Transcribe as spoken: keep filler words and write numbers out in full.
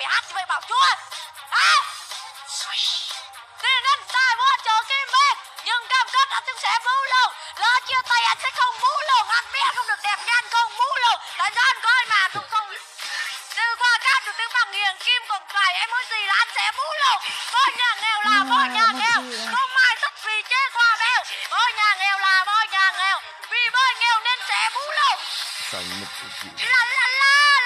hát thì mày bảo chua hả? Tiền anh tài vô chờ kim bên, nhưng cam kết anh sẽ mũ luôn. Lỡ chia tay anh sẽ không mũ luôn. Anh biết không được đẹp nhanh không mũ luôn. Tại sao anh coi mà không không từ qua cát được tiếng bằng hiền kim còn cày em muốn gì là anh sẽ mũ luôn. Bôi nhà nghèo là bôi nhà nghèo, không ai thích vì chế qua bèo. Bôi nhà nghèo là bôi nhà nghèo, vì bôi nghèo nên sẽ mũ luôn. La la la.